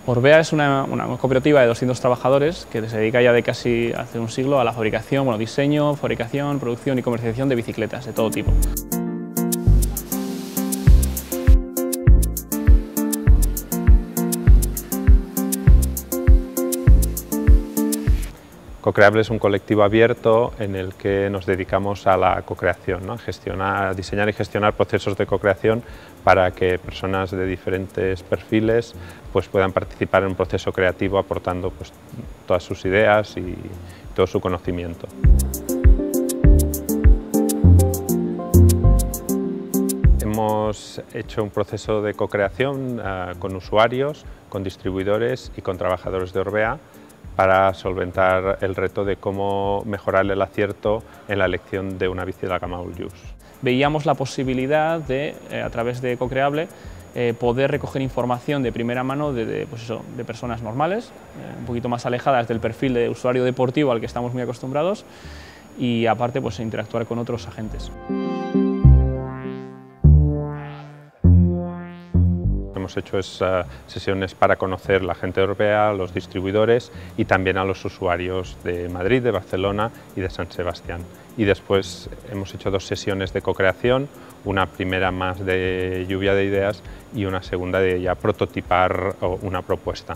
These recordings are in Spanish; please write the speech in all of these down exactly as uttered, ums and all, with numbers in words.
Orbea es una, una cooperativa de doscientos trabajadores que se dedica ya de casi hace un siglo a la fabricación, bueno, diseño, fabricación, producción y comercialización de bicicletas de todo tipo. Co-Creable es un colectivo abierto en el que nos dedicamos a la co-creación, ¿no? a, gestionar, a diseñar y gestionar procesos de co-creación para que personas de diferentes perfiles pues, puedan participar en un proceso creativo aportando pues, todas sus ideas y todo su conocimiento. Hemos hecho un proceso de co-creación uh, con usuarios, con distribuidores y con trabajadores de Orbea, para solventar el reto de cómo mejorar el acierto en la elección de una bici de la gama All Use. Veíamos la posibilidad de, eh, a través de Co-Creable, eh, poder recoger información de primera mano de, de, pues eso, de personas normales, eh, un poquito más alejadas del perfil de usuario deportivo al que estamos muy acostumbrados, y aparte pues, interactuar con otros agentes. Hemos hecho es, uh, sesiones para conocer la gente europea, los distribuidores y también a los usuarios de Madrid, de Barcelona y de San Sebastián. Y después hemos hecho dos sesiones de co-creación, una primera más de lluvia de ideas y una segunda de ya prototipar una propuesta.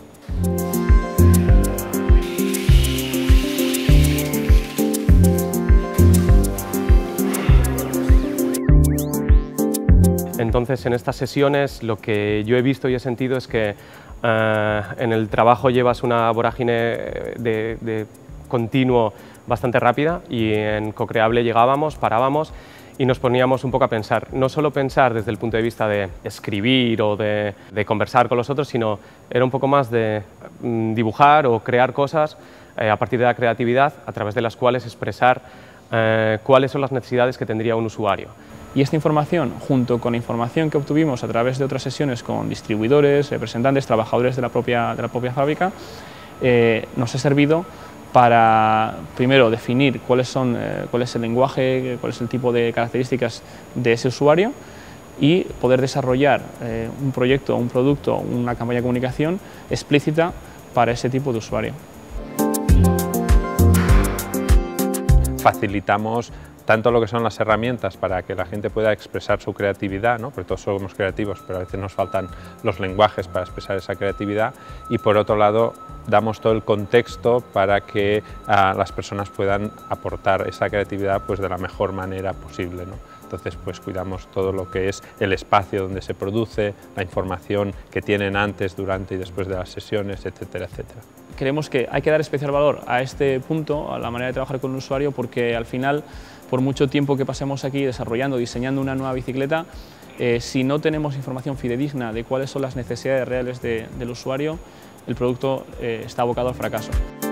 Entonces, en estas sesiones lo que yo he visto y he sentido es que eh, en el trabajo llevas una vorágine de, de continuo bastante rápida y en Co-Creable llegábamos, parábamos y nos poníamos un poco a pensar, no solo pensar desde el punto de vista de escribir o de, de conversar con los otros, sino era un poco más de mm, dibujar o crear cosas eh, a partir de la creatividad, a través de las cuales expresar eh, cuáles son las necesidades que tendría un usuario. Y esta información, junto con la información que obtuvimos a través de otras sesiones con distribuidores, representantes, trabajadores de la propia, de la propia fábrica, eh, nos ha servido para, primero, definir cuáles son, eh, cuál es el lenguaje, cuál es el tipo de características de ese usuario y poder desarrollar eh, un proyecto, un producto, una campaña de comunicación explícita para ese tipo de usuario. Facilitamos tanto lo que son las herramientas para que la gente pueda expresar su creatividad, ¿no? Porque todos somos creativos, pero a veces nos faltan los lenguajes para expresar esa creatividad, y por otro lado damos todo el contexto para que uh, las personas puedan aportar esa creatividad pues, de la mejor manera posible, ¿no? Entonces pues cuidamos todo lo que es el espacio donde se produce, la información que tienen antes, durante y después de las sesiones, etcétera, etcétera. Creemos que hay que dar especial valor a este punto, a la manera de trabajar con el usuario, porque al final, por mucho tiempo que pasemos aquí desarrollando, diseñando una nueva bicicleta, eh, si no tenemos información fidedigna de cuáles son las necesidades reales de, del usuario, el producto eh, está abocado al fracaso.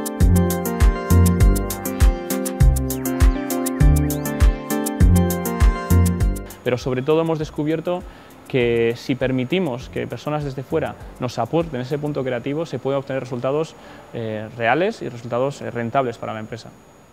Pero sobre todo hemos descubierto que si permitimos que personas desde fuera nos aporten ese punto creativo, se pueden obtener resultados eh, reales y resultados eh, rentables para la empresa.